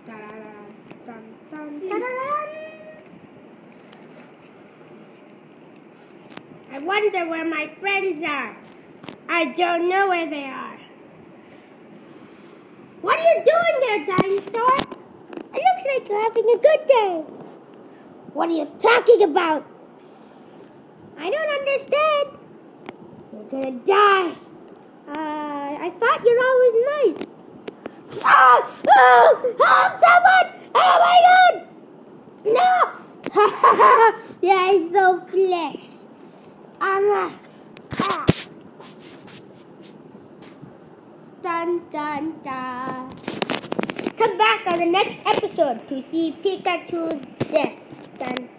I wonder where my friends are. I don't know where they are. What are you doing there, dinosaur? It looks like you're having a good day. What are you talking about? I don't understand. You're gonna die. I thought you're always nice. Oh, someone! Oh my God! No! You're so flesh. Dun dun dun. Come back on the next episode to see Pikachu's death. Dun.